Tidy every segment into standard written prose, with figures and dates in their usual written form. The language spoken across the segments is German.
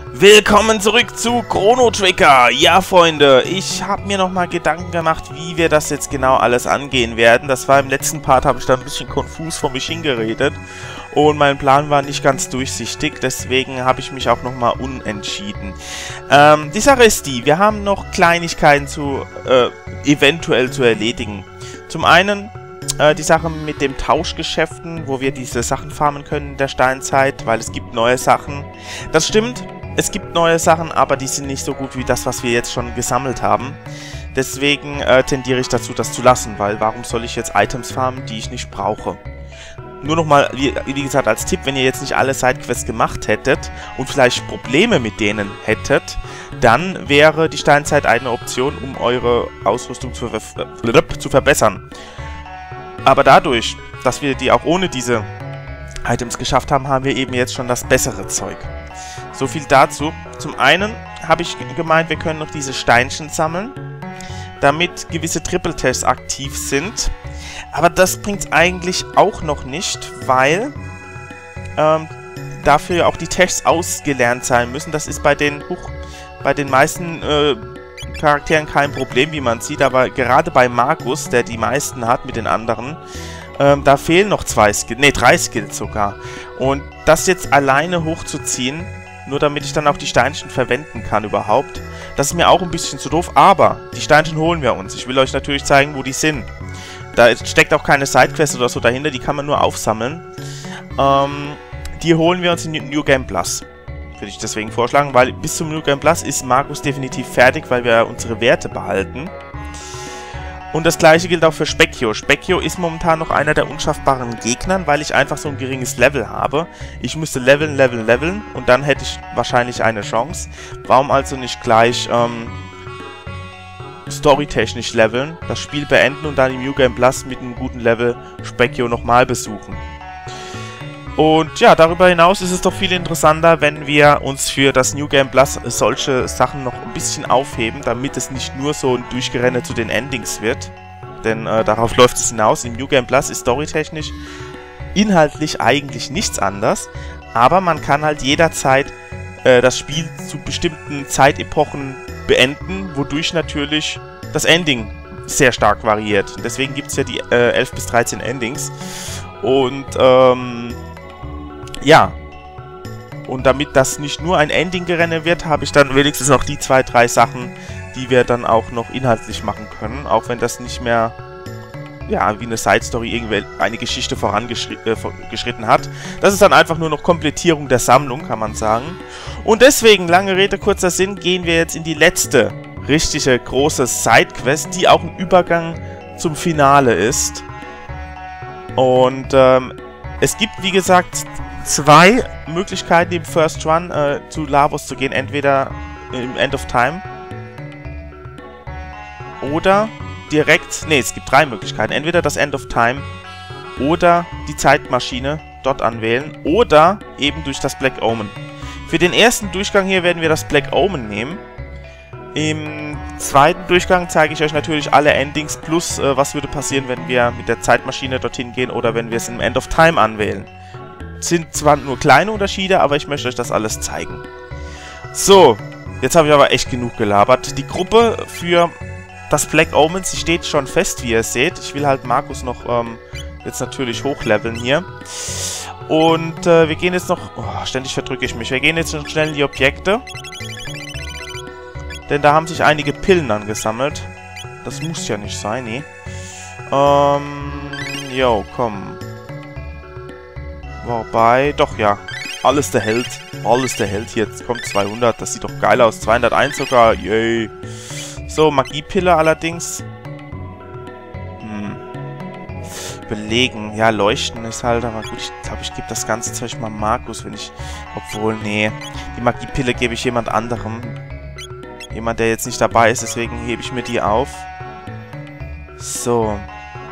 Willkommen zurück zu Chrono Trigger. Ja, Freunde, ich habe mir nochmal Gedanken gemacht, wie wir das jetzt genau alles angehen werden. Das war im letzten Part, habe ich da ein bisschen konfus vor mich hingeredet. Und mein Plan war nicht ganz durchsichtig, deswegen habe ich mich auch nochmal unentschieden. Die Sache ist die, wir haben noch Kleinigkeiten eventuell zu erledigen. Zum einen die Sache mit dem Tauschgeschäften, wo wir diese Sachen farmen können in der Steinzeit, weil es gibt neue Sachen. Das stimmt, es gibt neue Sachen, aber die sind nicht so gut wie das, was wir jetzt schon gesammelt haben. Deswegen tendiere ich dazu, das zu lassen, weil warum soll ich jetzt Items farmen, die ich nicht brauche? Nur nochmal, wie gesagt, als Tipp, wenn ihr jetzt nicht alle Sidequests gemacht hättet und vielleicht Probleme mit denen hättet, dann wäre die Steinzeit eine Option, um eure Ausrüstung zu verbessern. Aber dadurch, dass wir die auch ohne diese Items geschafft haben, haben wir eben jetzt schon das bessere Zeug. So viel dazu. Zum einen habe ich gemeint, wir können noch diese Steinchen sammeln, damit gewisse Triple-Tests aktiv sind. Aber das bringt es eigentlich auch noch nicht, weil dafür auch die Tests ausgelernt sein müssen. Das ist bei den meisten Charakteren kein Problem, wie man sieht, aber gerade bei Markus, der die meisten hat mit den anderen, da fehlen noch 3 Skills sogar. Und das jetzt alleine hochzuziehen, nur damit ich dann auch die Steinchen verwenden kann überhaupt, das ist mir auch ein bisschen zu doof, aber die Steinchen holen wir uns. Ich will euch natürlich zeigen, wo die sind. Da steckt auch keine Sidequest oder so dahinter, die kann man nur aufsammeln. Die holen wir uns in New Game Plus. Würde ich deswegen vorschlagen, weil bis zum New Game Plus ist Markus definitiv fertig, weil wir unsere Werte behalten. Und das gleiche gilt auch für Specchio. Specchio ist momentan noch einer der unschaffbaren Gegnern, weil ich einfach so ein geringes Level habe. Ich müsste leveln und dann hätte ich wahrscheinlich eine Chance. Warum also nicht gleich storytechnisch leveln, das Spiel beenden und dann im New Game Plus mit einem guten Level Specchio nochmal besuchen. Und ja, darüber hinaus ist es doch viel interessanter, wenn wir uns für das New Game Plus solche Sachen noch ein bisschen aufheben, damit es nicht nur so ein Durchgerenne zu den Endings wird. Denn darauf läuft es hinaus. Im New Game Plus ist storytechnisch inhaltlich eigentlich nichts anders, aber man kann halt jederzeit das Spiel zu bestimmten Zeitepochen beenden, wodurch natürlich das Ending sehr stark variiert. Deswegen gibt es ja die 11 bis 13 Endings. Und ja, und damit das nicht nur ein Ending-Gerenne wird, habe ich dann wenigstens noch die 2, 3 Sachen, die wir dann auch noch inhaltlich machen können, auch wenn das nicht mehr, ja, wie eine Side-Story irgendwie eine Geschichte vorangeschritten hat. Das ist dann einfach nur noch Komplettierung der Sammlung, kann man sagen. Und deswegen, lange Rede, kurzer Sinn, gehen wir jetzt in die letzte richtige große Sidequest, die auch ein Übergang zum Finale ist. Und es gibt, wie gesagt, 2 Möglichkeiten im First Run zu Lavos zu gehen. Entweder im End of Time oder direkt... Ne, es gibt 3 Möglichkeiten. Entweder das End of Time oder die Zeitmaschine dort anwählen oder eben durch das Black Omen. Für den ersten Durchgang hier werden wir das Black Omen nehmen. Im zweiten Durchgang zeige ich euch natürlich alle Endings plus was würde passieren, wenn wir mit der Zeitmaschine dorthin gehen oder wenn wir es im End of Time anwählen. Sind zwar nur kleine Unterschiede, aber ich möchte euch das alles zeigen. So, jetzt habe ich aber echt genug gelabert. Die Gruppe für das Black Omen, sie steht schon fest, wie ihr seht. Ich will halt Markus noch jetzt natürlich hochleveln hier. Und wir gehen jetzt noch... Oh, ständig verdrücke ich mich. Wir gehen jetzt noch schnell in die Objekte. Denn da haben sich einige Pillen angesammelt. Das muss ja nicht sein, nee. Jo, komm. Wobei, doch, ja. Alles der Held. Alles der Held. Hier kommt 200. Das sieht doch geil aus. 201 sogar. Yay. So, Magiepille allerdings. Belegen. Ja, leuchten ist halt, aber gut, ich glaube, ich gebe das ganze Zeug mal Markus, wenn ich... Obwohl, nee. Die Magiepille gebe ich jemand anderem. Jemand, der jetzt nicht dabei ist, deswegen hebe ich mir die auf. So.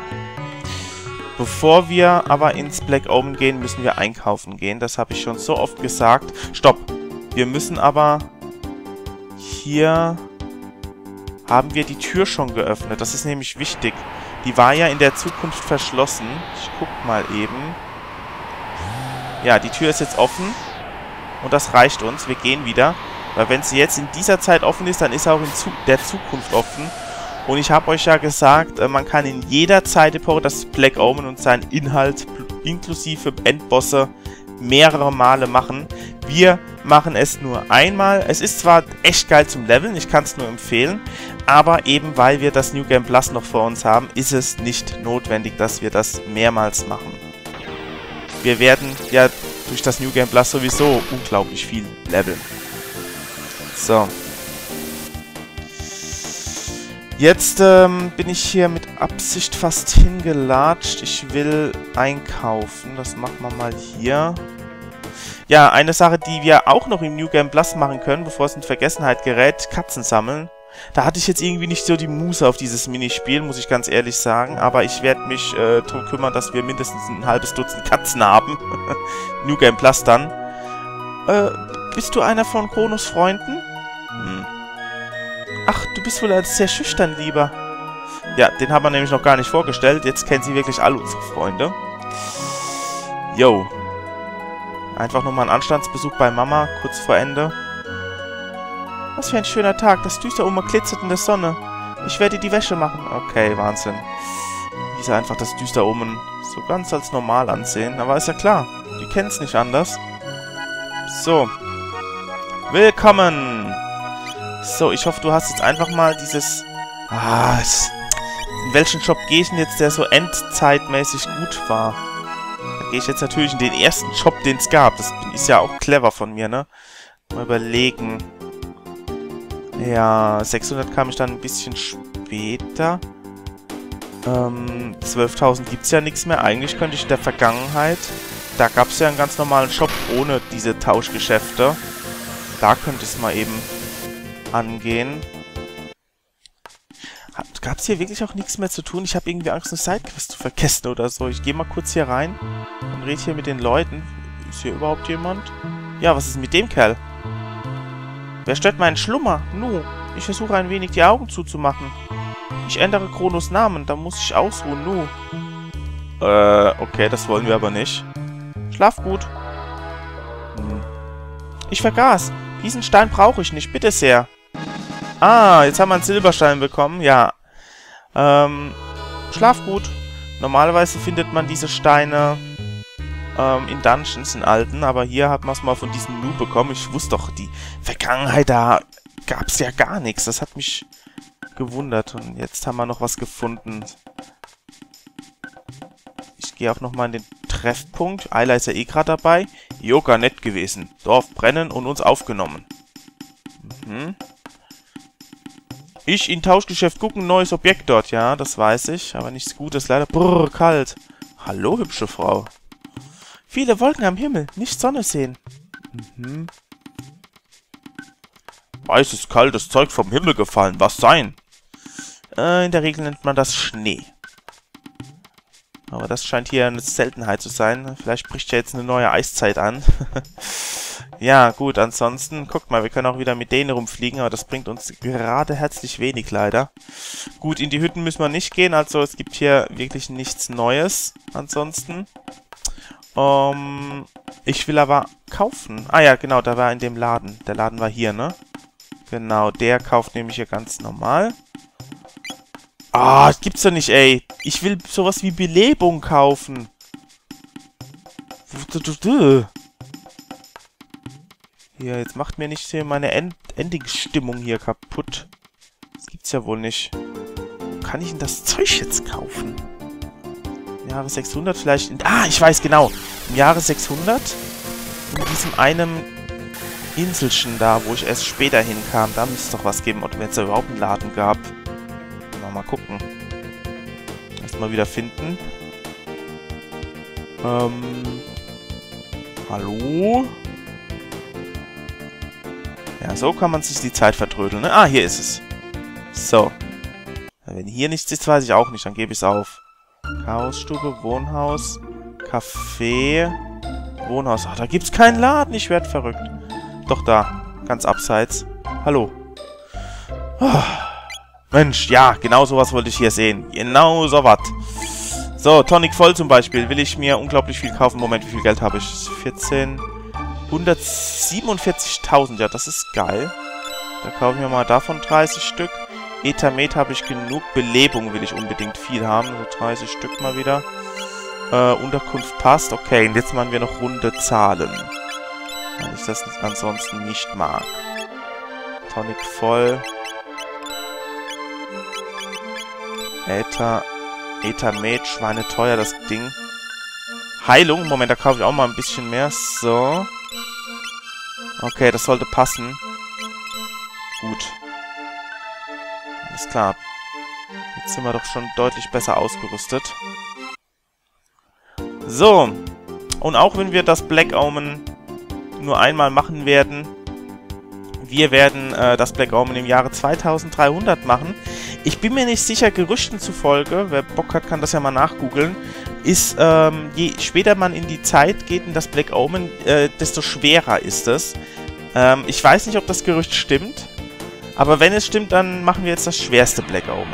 Bevor wir aber ins Black Omen gehen, müssen wir einkaufen gehen. Das habe ich schon so oft gesagt. Stopp! Wir müssen aber... Hier... Haben wir die Tür schon geöffnet. Das ist nämlich wichtig. Die war ja in der Zukunft verschlossen. Ich guck mal eben. Ja, die Tür ist jetzt offen. Und das reicht uns. Wir gehen wieder. Weil wenn sie jetzt in dieser Zeit offen ist, dann ist sie auch in der Zukunft offen. Und ich habe euch ja gesagt, man kann in jeder Zeitepoche das Black Omen und seinen Inhalt inklusive Endbosse mehrere Male machen. Wir machen es nur einmal. Es ist zwar echt geil zum Leveln, ich kann es nur empfehlen, aber eben weil wir das New Game Plus noch vor uns haben, ist es nicht notwendig, dass wir das mehrmals machen. Wir werden ja durch das New Game Plus sowieso unglaublich viel leveln. So. Jetzt bin ich hier mit Absicht fast hingelatscht. Ich will einkaufen. Das machen wir mal hier. Ja, eine Sache, die wir auch noch im New Game Plus machen können, bevor es in Vergessenheit gerät, Katzen sammeln. Da hatte ich jetzt irgendwie nicht so die Muße auf dieses Minispiel, muss ich ganz ehrlich sagen. Aber ich werde mich darum kümmern, dass wir mindestens ein halbes Dutzend Katzen haben. New Game Plus dann. Bist du einer von Kronos Freunden? Hm. Ach, du bist wohl sehr schüchtern, Lieber. Ja, den haben wir nämlich noch gar nicht vorgestellt. Jetzt kennen sie wirklich alle unsere Freunde. Yo. Einfach nochmal ein Anstandsbesuch bei Mama, kurz vor Ende. Was für ein schöner Tag. Das Düsteromen glitzert in der Sonne. Ich werde die Wäsche machen. Okay, Wahnsinn. Wie sie einfach das Düsteromen so ganz als normal ansehen. Aber ist ja klar, die kennen es nicht anders. So. Willkommen. So, ich hoffe, du hast jetzt einfach mal dieses... in welchen Shop gehe ich denn jetzt, der so endzeitmäßig gut war? Da gehe ich jetzt natürlich in den ersten Shop, den es gab. Das ist ja auch clever von mir, ne? Mal überlegen. Ja, 600 kam ich dann ein bisschen später. 12.000 gibt es ja nichts mehr. Eigentlich könnte ich in der Vergangenheit... Da gab es ja einen ganz normalen Shop ohne diese Tauschgeschäfte. Da könnte ich es mal eben angehen. Gab es hier wirklich auch nichts mehr zu tun? Ich habe irgendwie Angst, eine Sidequest zu vergessen oder so. Ich gehe mal kurz hier rein und rede hier mit den Leuten. Ist hier überhaupt jemand? Ja, was ist mit dem Kerl? Wer stört meinen Schlummer? Nu, ich versuche ein wenig die Augen zuzumachen. Ich ändere Kronos Namen, da muss ich ausruhen, nu. Okay, das wollen wir aber nicht. Schlaf gut. Ich vergaß. Diesen Stein brauche ich nicht, bitte sehr. Ah, jetzt haben wir einen Silberstein bekommen. Ja. Schlaf gut. Normalerweise findet man diese Steine in Dungeons, in alten. Aber hier hat man es mal von diesem Noob bekommen. Ich wusste doch, die Vergangenheit, da gab es ja gar nichts. Das hat mich gewundert. Und jetzt haben wir noch was gefunden. Ich gehe auch nochmal in den Treffpunkt. Ayla ist ja eh gerade dabei. Yoga nett gewesen. Dorf brennen und uns aufgenommen. Ich in Tauschgeschäft gucken, neues Objekt dort. Ja, das weiß ich. Aber nichts Gutes, leider. Brrr, kalt. Hallo, hübsche Frau. Viele Wolken am Himmel. Nicht Sonne sehen. Weißes, kaltes Zeug vom Himmel gefallen. Was sein? In der Regel nennt man das Schnee. Aber das scheint hier eine Seltenheit zu sein. Vielleicht bricht ja jetzt eine neue Eiszeit an. Ja, gut, ansonsten, guckt mal, wir können auch wieder mit denen rumfliegen, aber das bringt uns gerade herzlich wenig, leider. Gut, in die Hütten müssen wir nicht gehen, also es gibt hier wirklich nichts Neues. Ansonsten. Ich will aber kaufen. Ah ja, genau, da war in dem Laden. Der Laden war hier, ne? Genau, der kauft nämlich hier ganz normal. Ah, das gibt's doch nicht, ey. Ich will sowas wie Belebung kaufen. Ja, jetzt macht mir nicht hier meine Ending-Stimmung hier kaputt. Das gibt's ja wohl nicht. Wo kann ich denn das Zeug jetzt kaufen? Im Jahre 600 vielleicht... ich weiß genau. Im Jahre 600 in diesem einen Inselchen da, wo ich erst später hinkam. Da müsste es doch was geben. Oder wenn es da überhaupt einen Laden gab. Mal gucken. Erstmal wieder finden. Hallo? Ja, so kann man sich die Zeit vertrödeln, ne? Ah, hier ist es. So. Wenn hier nichts ist, weiß ich auch nicht. Dann gebe ich es auf. Chaosstube, Wohnhaus, Café, Wohnhaus. Ach, da gibt es keinen Laden. Ich werde verrückt. Doch da. Ganz abseits. Hallo. Mensch, ja, genau sowas wollte ich hier sehen. Genau sowas. So, Tonic voll zum Beispiel. Will ich mir unglaublich viel kaufen. Moment, wie viel Geld habe ich? 14. 147.000, ja, das ist geil. Da kaufen wir mal davon 30 Stück. Ethermet habe ich genug. Belebung will ich unbedingt viel haben. So 30 Stück mal wieder. Unterkunft passt. Okay, und jetzt machen wir noch runde Zahlen. Weil ich das ansonsten nicht mag. Tonic voll. Ethermet, schweineteuer, das Ding. Heilung, Moment, da kaufe ich auch mal ein bisschen mehr. So. Okay, das sollte passen. Gut. Alles klar. Jetzt sind wir doch schon deutlich besser ausgerüstet. So. Und auch wenn wir das Black Omen nur einmal machen werden, wir werden das Black Omen im Jahre 2300 machen. Ich bin mir nicht sicher, Gerüchten zufolge, wer Bock hat, kann das ja mal nachgoogeln, ist, je später man in die Zeit geht, in das Black Omen, desto schwerer ist es. Ich weiß nicht, ob das Gerücht stimmt, aber wenn es stimmt, dann machen wir jetzt das schwerste Black Omen.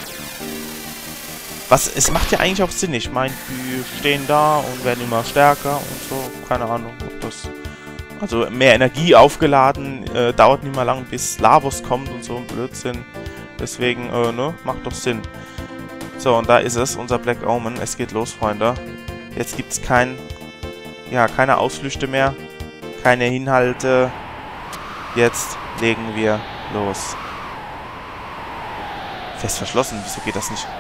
Es macht ja eigentlich auch Sinn. Ich meine, die stehen da und werden immer stärker und so. Keine Ahnung, ob das... Also mehr Energie aufgeladen, dauert nicht mal lang, bis Lavos kommt und so ein Blödsinn. Deswegen, ne, macht doch Sinn. So, und da ist es, unser Black Omen. Es geht los, Freunde. Jetzt gibt's keine Ausflüchte mehr. Keine Hinhalte. Jetzt legen wir los. Fest verschlossen, wieso geht das nicht?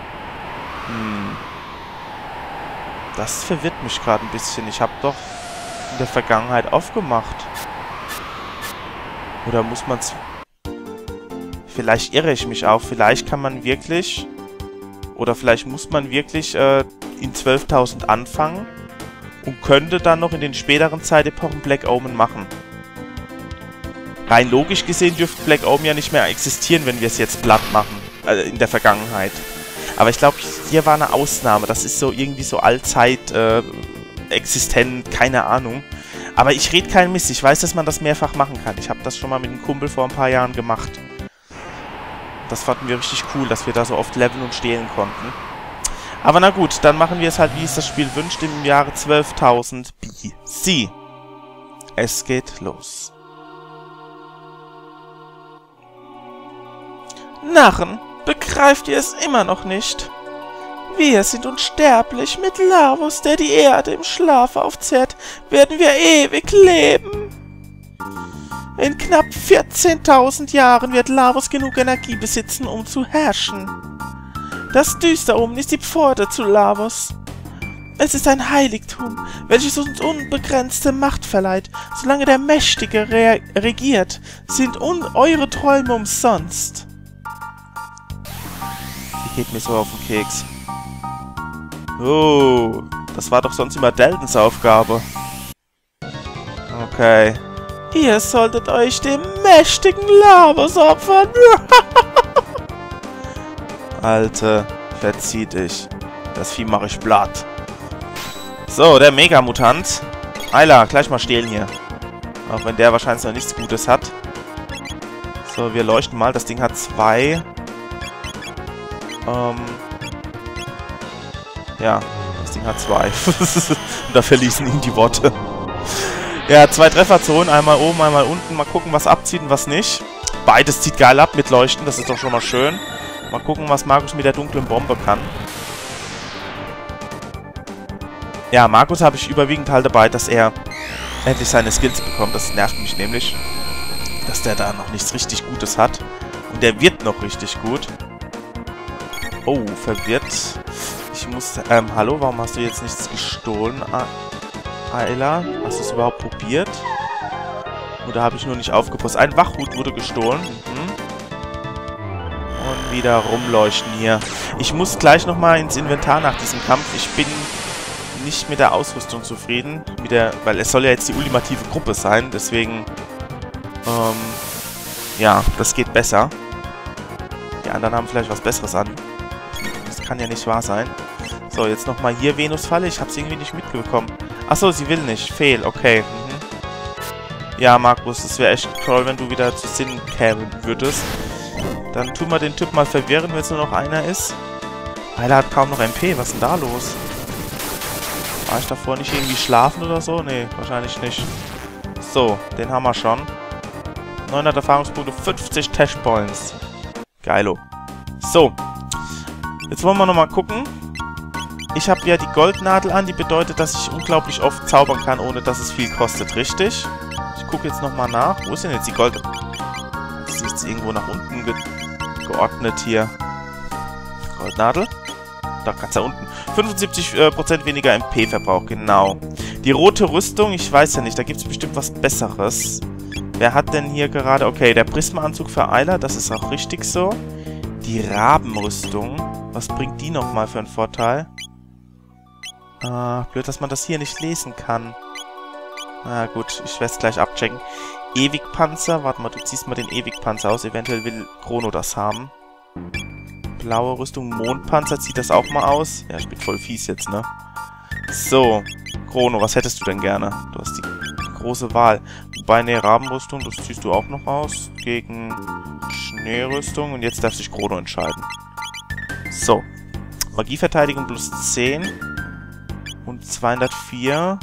Das verwirrt mich gerade ein bisschen. Ich habe doch in der Vergangenheit aufgemacht. Oder muss man's... Vielleicht irre ich mich auch. Vielleicht kann man wirklich... Oder vielleicht muss man wirklich in 12.000 anfangen und könnte dann noch in den späteren Zeitepochen Black Omen machen. Rein logisch gesehen dürfte Black Omen ja nicht mehr existieren, wenn wir es jetzt platt machen. In der Vergangenheit. Aber ich glaube, hier war eine Ausnahme. Das ist so irgendwie so allzeit existent, keine Ahnung. Aber ich rede keinen Mist. Ich weiß, dass man das mehrfach machen kann. Ich habe das schon mal mit einem Kumpel vor ein paar Jahren gemacht. Das fanden wir richtig cool, dass wir da so oft leveln und stehlen konnten. Aber na gut, dann machen wir es halt, wie es das Spiel wünscht, im Jahre 12.000 BC. Es geht los. Narren, begreift ihr es immer noch nicht? Wir sind unsterblich. Mit Lavos, der die Erde im Schlaf aufzehrt, werden wir ewig leben. In knapp 14.000 Jahren wird Lavos genug Energie besitzen, um zu herrschen. Das Düsteromen ist die Pforte zu Lavos. Es ist ein Heiligtum, welches uns unbegrenzte Macht verleiht. Solange der Mächtige regiert, sind eure Träume umsonst. Die geht mir so auf den Keks. Oh, das war doch sonst immer Deltons Aufgabe. Okay. Ihr solltet euch dem mächtigen Lavos opfern. Alter, verzieh dich. Das Vieh mache ich platt. So, der Mega-Mutant. Ayla, gleich mal stehlen hier. Auch wenn der wahrscheinlich noch nichts Gutes hat. So, wir leuchten mal. Das Ding hat 2. Ja, das Ding hat 2. Und da verließen ihn die Worte. Ja, 2 Trefferzonen. Einmal oben, einmal unten. Mal gucken, was abzieht und was nicht. Beides zieht geil ab mit Leuchten. Das ist doch schon mal schön. Mal gucken, was Markus mit der dunklen Bombe kann. Ja, Markus habe ich überwiegend halt dabei, dass er endlich seine Skills bekommt. Das nervt mich nämlich, dass der da noch nichts richtig Gutes hat. Und der wird noch richtig gut. Oh, verwirrt. Ich muss... hallo, warum hast du jetzt nichts gestohlen, Ayla? Hast du es überhaupt probiert? Oder habe ich nur nicht aufgepasst? Ein Wachhut wurde gestohlen. Und wieder rumleuchten hier. Ich muss gleich nochmal ins Inventar nach diesem Kampf. Ich bin nicht mit der Ausrüstung zufrieden. Weil es soll ja jetzt die ultimative Gruppe sein. Deswegen, ja, das geht besser. Die anderen haben vielleicht was Besseres an. Das kann ja nicht wahr sein. So, jetzt nochmal hier Venusfalle. Ich habe es irgendwie nicht mitbekommen. Achso, sie will nicht. Fehl, okay. Ja, Markus, es wäre echt toll, wenn du wieder zu Sinn kämen würdest. Dann tun wir den Typ mal verwirren, wenn es nur noch einer ist. Alter, hat kaum noch MP. Was ist denn da los? War ich davor nicht irgendwie schlafen oder so? Nee, wahrscheinlich nicht. So, den haben wir schon. 900 Erfahrungspunkte, 50 Tashpoints. Geilo. So. Jetzt wollen wir nochmal gucken. Ich habe ja die Goldnadel an, die bedeutet, dass ich unglaublich oft zaubern kann, ohne dass es viel kostet, richtig? Ich gucke jetzt nochmal nach. Wo ist denn jetzt die Gold... Das ist jetzt irgendwo nach unten geordnet hier. Goldnadel. Da, ganz da unten. 75% weniger MP-Verbrauch, genau. Die rote Rüstung, ich weiß ja nicht, da gibt es bestimmt was Besseres. Wer hat denn hier gerade... Okay, der Prisma-Anzug für Ayla, das ist auch richtig so. Die Rabenrüstung, was bringt die nochmal für einen Vorteil? Blöd, dass man das hier nicht lesen kann. Na gut, ich werde es gleich abchecken. Ewigpanzer, warte mal, du ziehst mal den Ewigpanzer aus, eventuell will Chrono das haben. Blaue Rüstung, Mondpanzer, zieht das auch mal aus. Ja, ich bin voll fies jetzt, ne? So, Chrono, was hättest du denn gerne? Du hast die große Wahl. Wobei, ne, Rabenrüstung, das ziehst du auch noch aus. Gegen Schneerüstung. Und jetzt darf sich Chrono entscheiden. So. Magieverteidigung plus 10. Und 204.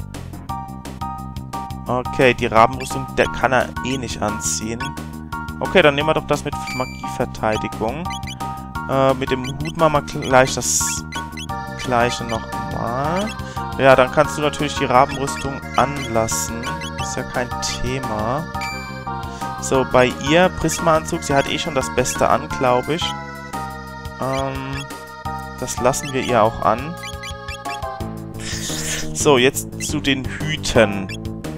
Okay, die Rabenrüstung, der kann er eh nicht anziehen. Okay, dann nehmen wir doch das mit Magieverteidigung. Mit dem Hut machen wir gleich das gleiche nochmal. Ja, dann kannst du natürlich die Rabenrüstung anlassen. Ist ja kein Thema. So, bei ihr, Prisma-Anzug, sie hat eh schon das Beste an, glaube ich. Das lassen wir ihr auch an. So, jetzt zu den Hüten.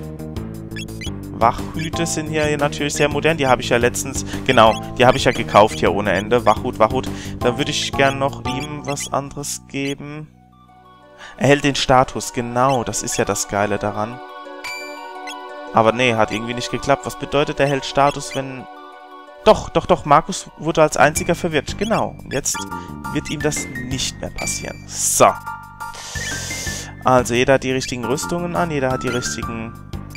Wachhüte sind hier natürlich sehr modern. Die habe ich ja letztens... Genau, die habe ich ja gekauft hier ohne Ende. Wachhut, Wachhut. Da würde ich gern noch ihm was anderes geben. Erhält den Status, genau. Das ist ja das Geile daran. Aber nee, hat irgendwie nicht geklappt. Was bedeutet, er hält Status, wenn... Doch, Markus wurde als einziger verwirrt. Genau. Und jetzt wird ihm das nicht mehr passieren. So. Also, jeder hat die richtigen Rüstungen an. Jeder hat die richtigen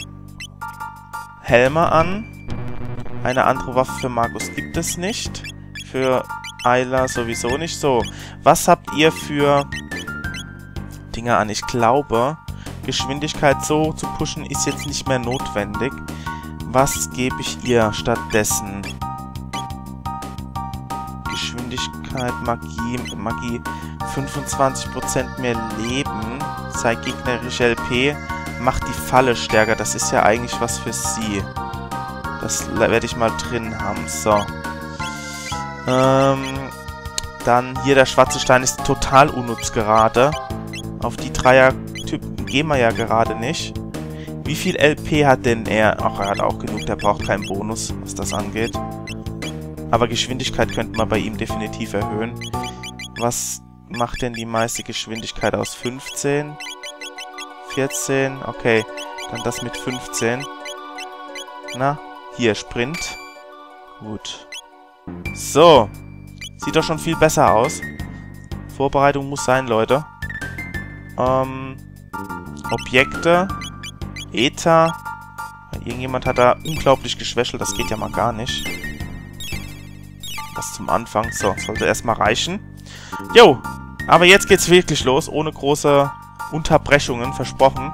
Helme an. Eine andere Waffe für Markus gibt es nicht. Für Ayla sowieso nicht. So. Was habt ihr für Dinge an? Ich glaube, Geschwindigkeit so zu pushen ist jetzt nicht mehr notwendig. Was gebe ich ihr stattdessen? Geschwindigkeit, Magie 25% mehr Leben, zeigt gegnerische LP, macht die Falle stärker. Das ist ja eigentlich was für sie. Das werde ich mal drin haben. So. Dann hier der schwarze Stein ist total unnütz gerade. Auf die Dreier-Typen gehen wir ja gerade nicht. Wie viel LP hat denn er? Ach, er hat auch genug. Der braucht keinen Bonus, was das angeht. Aber Geschwindigkeit könnte man bei ihm definitiv erhöhen. Was macht denn die meiste Geschwindigkeit aus? 15? 14? Okay, dann das mit 15. Na, hier, Sprint. Gut. So. Sieht doch schon viel besser aus. Vorbereitung muss sein, Leute. Objekte. Ether. Irgendjemand hat da unglaublich geschwächelt. Das geht ja mal gar nicht. Das zum Anfang. So, sollte erstmal reichen. Jo, aber jetzt geht's wirklich los. Ohne große Unterbrechungen, versprochen.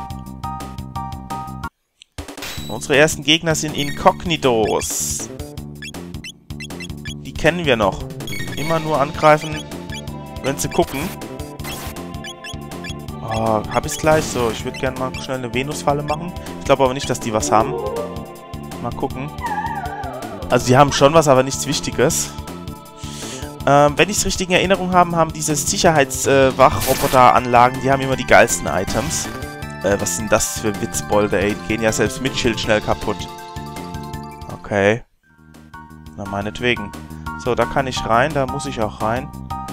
Unsere ersten Gegner sind Inkognitos. Die kennen wir noch. Immer nur angreifen, wenn sie gucken. Oh, hab ich's gleich? So, ich würde gerne mal schnell eine Venusfalle machen. Ich glaube aber nicht, dass die was haben. Mal gucken. Also die haben schon was, aber nichts Wichtiges. Wenn ich es richtig in Erinnerung habe, haben diese Sicherheitswachroboter-Anlagen, die haben immer die geilsten Items. Was sind das für Witzbolde, ey? Die gehen ja selbst mit Schild schnell kaputt. Okay. Na, meinetwegen. So, da kann ich rein, da muss ich auch rein.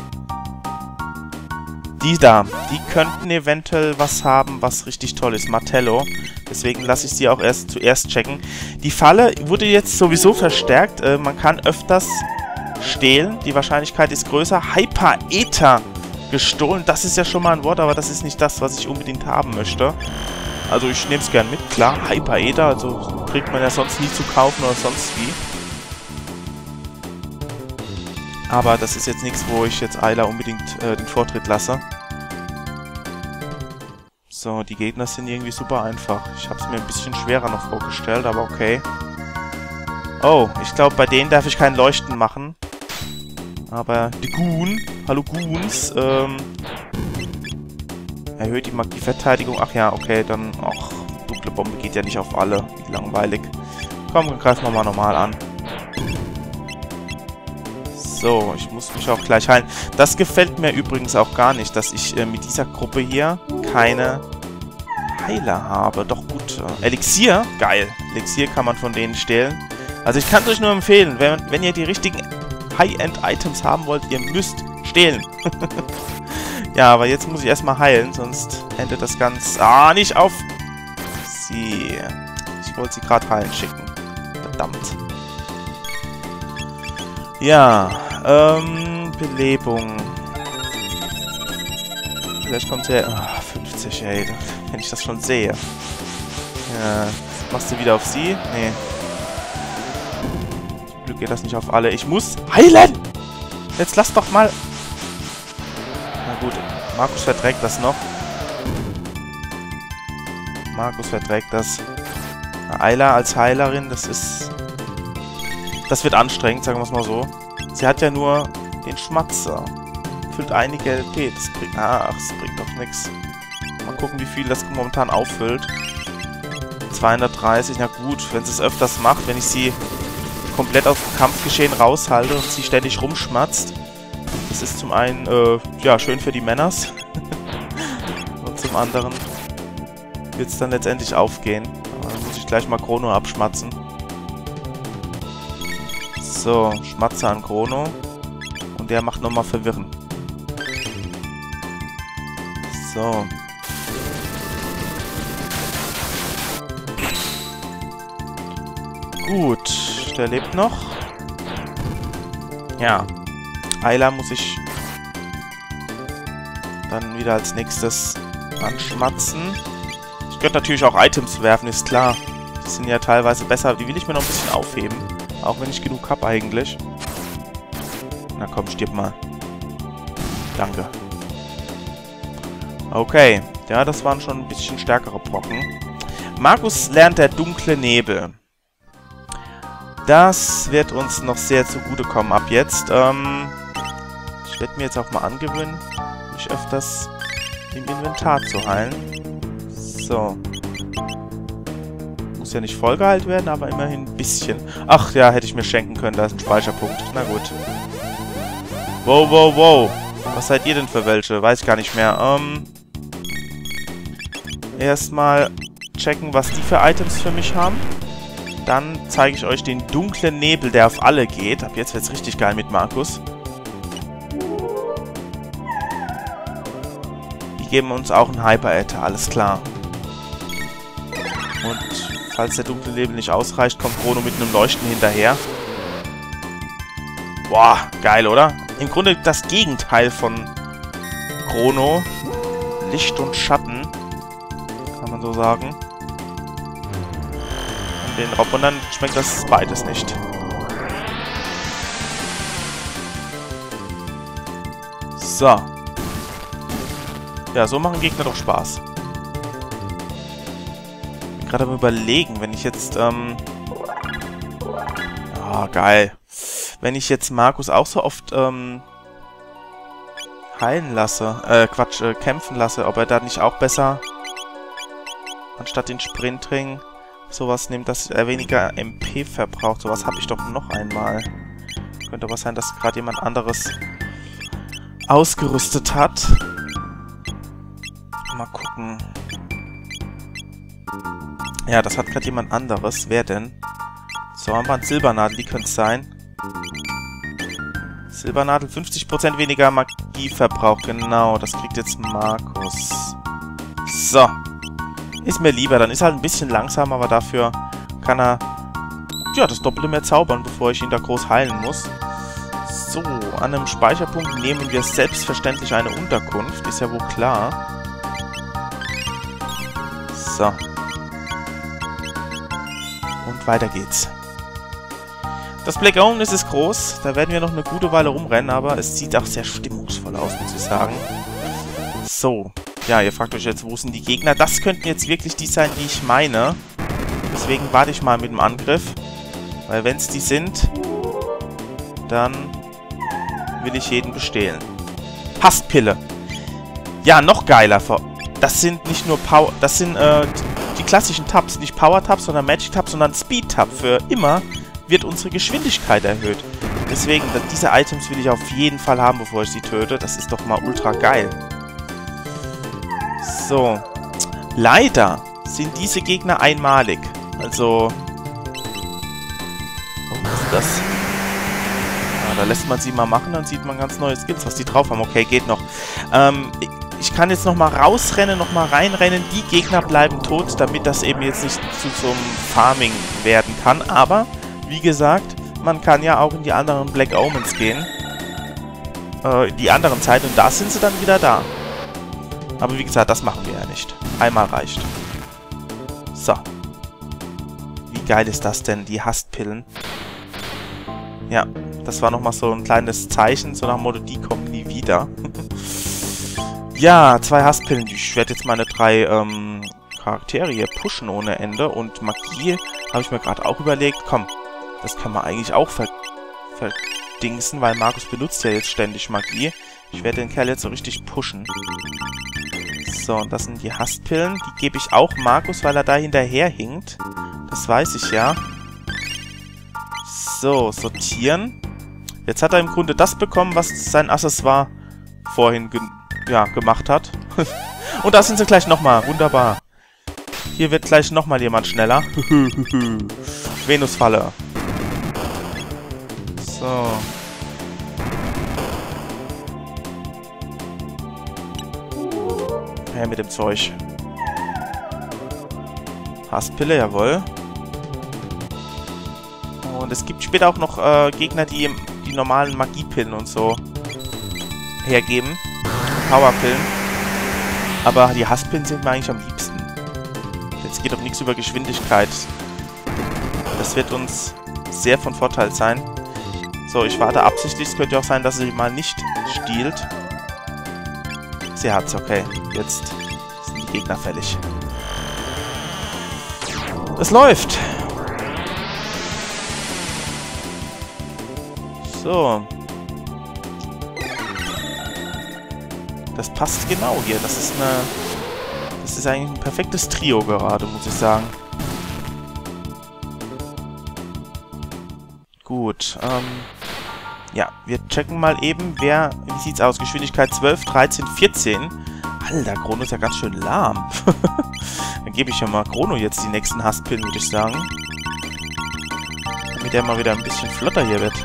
Die da, die könnten eventuell was haben, was richtig toll ist. Martello. Deswegen lasse ich sie auch zuerst checken. Die Falle wurde jetzt sowieso verstärkt. Man kann öfters stehlen. Die Wahrscheinlichkeit ist größer. Hyper-Ether gestohlen. Das ist ja schon mal ein Wort, aber das ist nicht das, was ich unbedingt haben möchte. Also ich nehme es gern mit. Klar, Hyper-Ether. Also kriegt man ja sonst nie zu kaufen oder sonst wie. Aber das ist jetzt nichts, wo ich jetzt Ayla unbedingt den Vortritt lasse. So, die Gegner sind irgendwie super einfach. Ich habe es mir ein bisschen schwerer noch vorgestellt, aber okay. Oh, ich glaube, bei denen darf ich kein Leuchten machen. Aber die Goon, hallo Goons, erhöht die Magieverteidigung. Ach ja, okay, dann, ach, dunkle Bombe geht ja nicht auf alle. Wie langweilig. Komm, dann greifen wir mal normal an. So, ich muss mich auch gleich heilen. Das gefällt mir übrigens auch gar nicht, dass ich mit dieser Gruppe hier keine Heiler habe. Doch gut. Elixier? Geil. Elixier kann man von denen stehlen. Also ich kann es euch nur empfehlen, wenn ihr die richtigen High-End-Items haben wollt, ihr müsst stehlen. Ja, aber jetzt muss ich erstmal heilen, sonst endet das Ganze... Ah, nicht auf... Sie... Ich wollte sie gerade heilen schicken. Verdammt. Ja, Belebung. Vielleicht kommt der... Ah, 50, ey. Wenn ich das schon sehe. Ja, machst du wieder auf sie? Nee. Zum Glück geht das nicht auf alle. Ich muss heilen! Jetzt lass doch mal... Na gut, Markus verträgt das noch. Markus verträgt das. Ayla als Heilerin, das ist... Das wird anstrengend, sagen wir es mal so. Sie hat ja nur den Schmatzer. Füllt einige LP. Das bringt... Ach, das bringt doch nichts. Mal gucken, wie viel das momentan auffüllt. 230, na gut, wenn sie es öfters macht, wenn ich sie komplett aus dem Kampfgeschehen raushalte und sie ständig rumschmatzt. Das ist zum einen, ja, schön für die Männers. Und zum anderen wird es dann letztendlich aufgehen. Aber dann muss ich gleich mal Chrono abschmatzen. So, Schmatzer an Chrono. Und der macht nochmal verwirren. So. Gut, der lebt noch. Ja. Ayla muss ich dann wieder als nächstes anschmatzen. Ich könnte natürlich auch Items werfen, ist klar. Die sind ja teilweise besser. Die will ich mir noch ein bisschen aufheben. Auch wenn ich genug habe eigentlich. Na komm, stirb mal. Danke. Okay. Ja, das waren schon ein bisschen stärkere Brocken. Markus lernt der dunkle Nebel. Das wird uns noch sehr zugutekommen ab jetzt. Ich werde mir jetzt auch mal angewöhnen, mich öfters im Inventar zu heilen. So. Muss ja nicht voll geheilt werden, aber immerhin ein bisschen. Ach ja, hätte ich mir schenken können, da ist ein Speicherpunkt. Na gut. Wow, wow, wow. Was seid ihr denn für welche? Weiß ich gar nicht mehr. Erstmal checken, was die für Items für mich haben. Dann zeige ich euch den dunklen Nebel, der auf alle geht. Ab jetzt wird es richtig geil mit Markus. Die geben uns auch einen Hyper-Attack, alles klar. Und falls der dunkle Nebel nicht ausreicht, kommt Chrono mit einem Leuchten hinterher. Boah, geil, oder? Im Grunde das Gegenteil von Chrono. Licht und Schatten, kann man so sagen. Den Raubwundern schmeckt das beides nicht. So. Ja, so machen Gegner doch Spaß. Ich bin gerade am Überlegen, wenn ich jetzt, ja, geil. Wenn ich jetzt Markus auch so oft, heilen lasse, kämpfen lasse, ob er da nicht auch besser, anstatt den Sprintring, sowas nimmt, dass er weniger MP verbraucht. Sowas habe ich doch noch einmal. Könnte aber sein, dass gerade jemand anderes ausgerüstet hat. Mal gucken. Ja, das hat gerade jemand anderes. Wer denn? So, haben wir ein Silbernadel, die könnte es sein. Silbernadel, 50% weniger Magieverbrauch. Genau, das kriegt jetzt Markus. So. Ist mir lieber, dann ist er halt ein bisschen langsamer, aber dafür kann er, ja, das Doppelte mehr zaubern, bevor ich ihn da groß heilen muss. So, an einem Speicherpunkt nehmen wir selbstverständlich eine Unterkunft, ist ja wohl klar. So. Und weiter geht's. Das Playground ist groß, da werden wir noch eine gute Weile rumrennen, aber es sieht auch sehr stimmungsvoll aus, muss ich sagen. So. Ja, ihr fragt euch jetzt, wo sind die Gegner? Das könnten jetzt wirklich die sein, die ich meine. Deswegen warte ich mal mit dem Angriff. Weil wenn es die sind, dann will ich jeden bestehlen. Hasspille. Ja, noch geiler. Das sind nicht nur Power... Das sind die klassischen Tabs. Nicht Power-Tabs, sondern Magic-Tabs, sondern Speed-Tab. Für immer wird unsere Geschwindigkeit erhöht. Deswegen, diese Items will ich auf jeden Fall haben, bevor ich sie töte. Das ist doch mal ultra geil. So. Leider sind diese Gegner einmalig. Also... Oh, was ist das? Ja, da lässt man sie mal machen, dann sieht man ganz neue Skills, was die drauf haben. Okay, geht noch. Ich kann jetzt nochmal rausrennen, nochmal reinrennen. Die Gegner bleiben tot, damit das eben jetzt nicht zu so einem Farming werden kann. Aber, wie gesagt, man kann ja auch in die anderen Black Omens gehen. Die anderen Zeit und da sind sie dann wieder da. Aber wie gesagt, das machen wir ja nicht. Einmal reicht. So. Wie geil ist das denn, die Hasspillen? Ja, das war nochmal so ein kleines Zeichen, so nach dem Motto, die kommen nie wieder. Ja, 2 Hasspillen. Ich werde jetzt meine 3 Charaktere hier pushen ohne Ende. Und Magie habe ich mir gerade auch überlegt. Komm, das kann man eigentlich auch verdingsen, weil Markus benutzt ja jetzt ständig Magie. Ich werde den Kerl jetzt so richtig pushen. So, und das sind die Hasspillen. Die gebe ich auch Markus, weil er da hinterher hinkt. Das weiß ich ja. So, sortieren. Jetzt hat er im Grunde das bekommen, was sein Accessoire vorhin gemacht hat. Und da sind sie gleich nochmal. Wunderbar. Hier wird gleich nochmal jemand schneller. Venusfalle. So. Her mit dem Zeug. Hasspille, jawohl. Und es gibt später auch noch Gegner, die die normalen Magiepillen und so hergeben. Powerpillen. Aber die Hasspillen sind mir eigentlich am liebsten. Jetzt geht doch nichts über Geschwindigkeit. Das wird uns sehr von Vorteil sein. So, ich warte absichtlich. Es könnte auch sein, dass sie mal nicht stiehlt. Sie hat's, okay. Jetzt sind die Gegner fällig. Es läuft! So. Das passt genau hier. Das ist eigentlich ein perfektes Trio gerade, muss ich sagen. Gut, ja, wir checken mal eben, wie sieht's aus? Geschwindigkeit 12, 13, 14. Alter, Chrono ist ja ganz schön lahm. Dann gebe ich ja mal Chrono jetzt die nächsten Hasspillen, würde ich sagen. Damit er mal wieder ein bisschen flotter hier wird.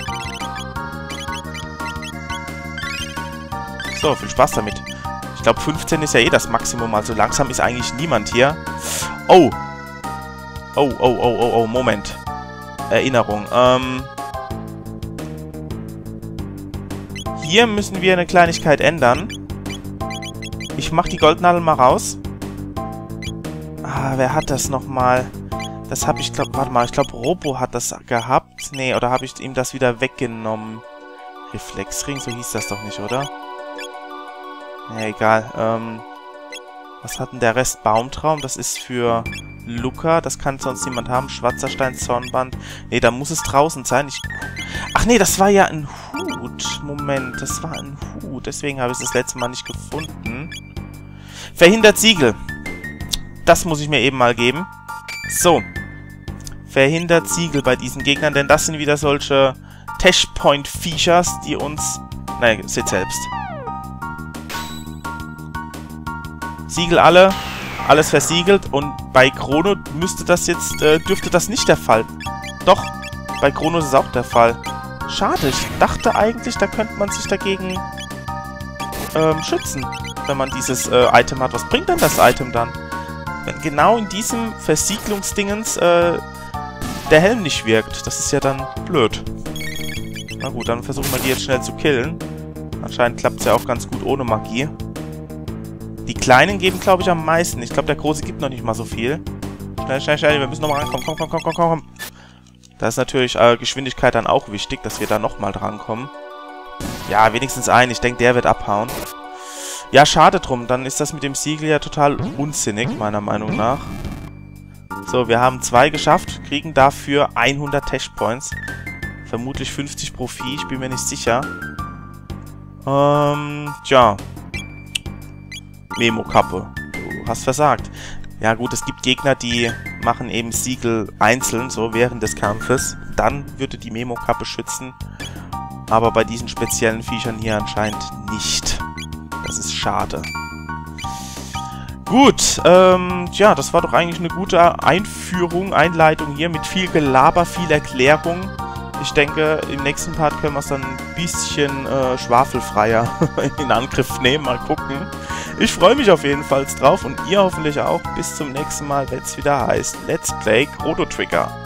So, viel Spaß damit. Ich glaube, 15 ist ja eh das Maximum, also langsam ist eigentlich niemand hier. Oh! Oh, Moment. Erinnerung. Hier müssen wir eine Kleinigkeit ändern. Ich mache die Goldnadel mal raus. Ah, wer hat das nochmal? Das habe ich, warte mal, ich glaube, Robo hat das gehabt. Nee, oder habe ich ihm das wieder weggenommen? Reflexring, so hieß das doch nicht, oder? Ja, egal. Was hat denn der Rest? Baumtraum, das ist für Luca, das kann sonst niemand haben. Schwarzer Stein, Zornband. Nee, da muss es draußen sein. Ach nee, das war ja ein Hut. Moment, das war ein Hut. Deswegen habe ich es das letzte Mal nicht gefunden. Verhindert Siegel. Das muss ich mir eben mal geben. So. Verhindert Siegel bei diesen Gegnern, denn das sind wieder solche Tashpoint-Features, die uns... Nein, seht selbst. Siegel alle, alles versiegelt und bei Chrono müsste das jetzt, dürfte das nicht der Fall. Doch, bei Chrono ist es auch der Fall. Schade, ich dachte eigentlich, da könnte man sich dagegen schützen, wenn man dieses Item hat. Was bringt denn das Item dann? Wenn genau in diesem Versiegelungsdingens der Helm nicht wirkt, das ist ja dann blöd. Na gut, dann versuchen wir die jetzt schnell zu killen. Anscheinend klappt es ja auch ganz gut ohne Magie. Die Kleinen geben, glaube ich, am meisten. Ich glaube, der Große gibt noch nicht mal so viel. Schnell, schnell, schnell. Wir müssen nochmal rankommen. Komm. Da ist natürlich Geschwindigkeit dann auch wichtig, dass wir da nochmal drankommen. Ja, wenigstens einen. Ich denke, der wird abhauen. Ja, schade drum. Dann ist das mit dem Siegel ja total unsinnig, meiner Meinung nach. So, wir haben 2 geschafft, kriegen dafür 100 Tech Points. Vermutlich 50 pro Vieh, ich bin mir nicht sicher. Tja. Memo-Kappe. Du hast versagt. Ja gut, es gibt Gegner, die machen eben Siegel einzeln, so während des Kampfes. Dann würde die Memo-Kappe schützen. Aber bei diesen speziellen Viechern hier anscheinend nicht. Das ist schade. Gut, ja, das war doch eigentlich eine gute Einleitung hier mit viel Gelaber, viel Erklärung. Ich denke, im nächsten Part können wir es dann ein bisschen schwafelfreier in Angriff nehmen. Mal gucken. Ich freue mich auf jeden Fall drauf und ihr hoffentlich auch. Bis zum nächsten Mal, wenn es wieder heißt Let's Play Chrono Trigger.